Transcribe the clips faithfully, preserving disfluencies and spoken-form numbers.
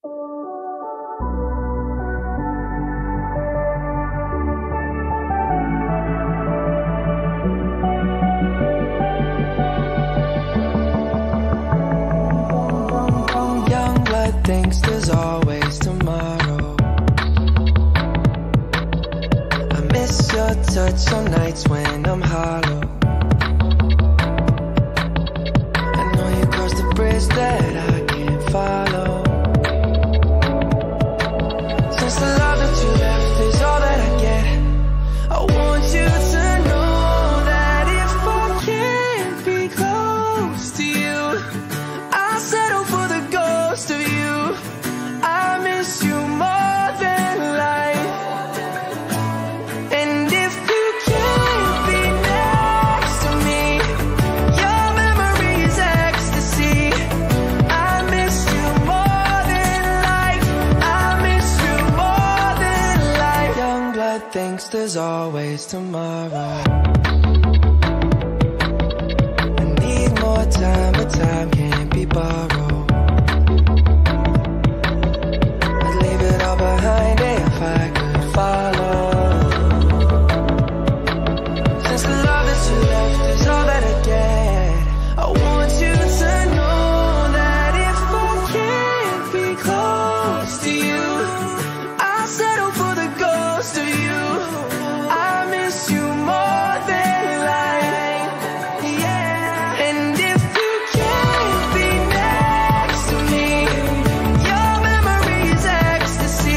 Thinks there's always tomorrow. I miss your touch on nights when I'm hollow. I know you crossed the bridge that I can't follow. Since the love that you left is all that I get, I want you to know that if I can't be close to you, I'll settle for the ghost of you. I miss you more than life. And if you can't be next to me, your memory is ecstasy. I miss you more than life. I miss you more than life. Young blood thinks there's always tomorrow. I need more time, but time can't be borrowed. Behind it if I could follow. Since the love that you left is all that I get, I want you to know that if I can't be close to you, I'll settle for the ghost of you. I miss you more than life, yeah. And if you can't be next to me, your memory is ecstasy.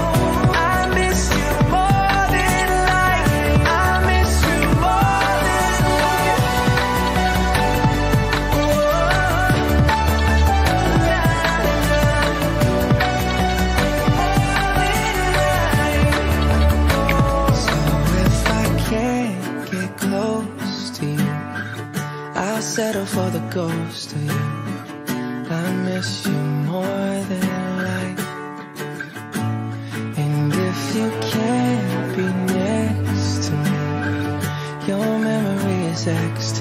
Settle for the ghost of you. I miss you more than life. And if you can't be next to me, your memory is extra.